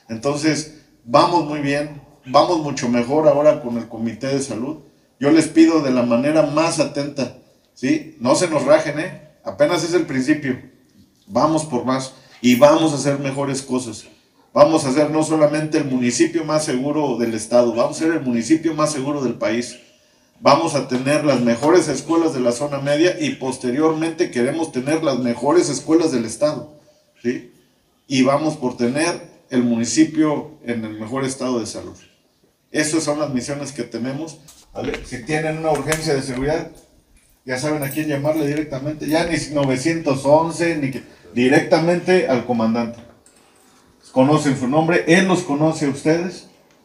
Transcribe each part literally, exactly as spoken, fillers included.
Entonces, vamos muy bien, vamos mucho mejor ahora con el Comité de Salud. Yo les pido de la manera más atenta, ¿sí? No se nos rajen, ¿eh? Apenas es el principio. Vamos por más y vamos a hacer mejores cosas. Vamos a hacer no solamente el municipio más seguro del estado, vamos a ser el municipio más seguro del país. Vamos a tener las mejores escuelas de la zona media y posteriormente queremos tener las mejores escuelas del estado, ¿sí? Y vamos por tener el municipio en el mejor estado de salud. Esas son las misiones que tenemos. ¿Vale? Si tienen una urgencia de seguridad, ya saben a quién llamarle directamente, ya ni nueve once, ni que, directamente al comandante. Conocen su nombre, él los conoce a ustedes.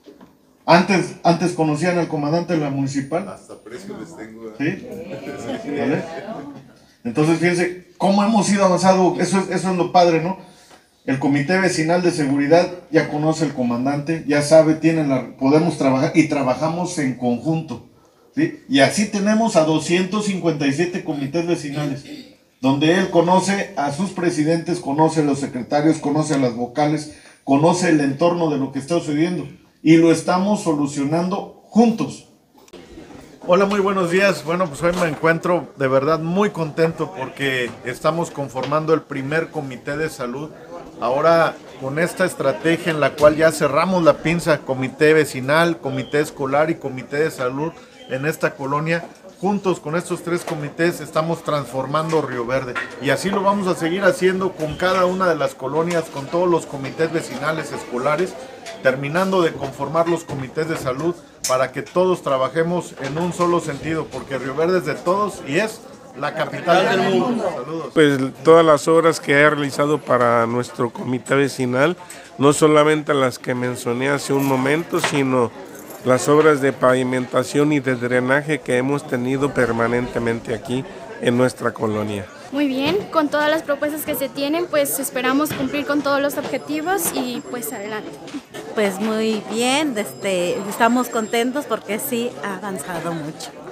Antes, antes conocían al comandante de la municipal. Hasta precio les tengo. ¿Sí? ¿Vale? Entonces fíjense cómo hemos ido avanzando, eso es, eso es lo padre, ¿no? El Comité Vecinal de Seguridad ya conoce al comandante, ya sabe, tienen la, podemos trabajar y trabajamos en conjunto, ¿sí? Y así tenemos a doscientos cincuenta y siete comités vecinales, donde él conoce a sus presidentes, conoce a los secretarios, conoce a las vocales, conoce el entorno de lo que está sucediendo y lo estamos solucionando juntos. Hola, muy buenos días. Bueno, pues hoy me encuentro de verdad muy contento porque estamos conformando el primer comité de salud. Ahora con esta estrategia en la cual ya cerramos la pinza, comité vecinal, comité escolar y comité de salud en esta colonia. Juntos con estos tres comités estamos transformando Río Verde y así lo vamos a seguir haciendo con cada una de las colonias, con todos los comités vecinales escolares, terminando de conformar los comités de salud para que todos trabajemos en un solo sentido, porque Río Verde es de todos y es la capital del mundo. Saludos. Pues todas las obras que he realizado para nuestro comité vecinal, no solamente las que mencioné hace un momento, sino las obras de pavimentación y de drenaje que hemos tenido permanentemente aquí en nuestra colonia. Muy bien, con todas las propuestas que se tienen, pues esperamos cumplir con todos los objetivos y pues adelante. Pues muy bien, este, estamos contentos porque sí ha avanzado mucho.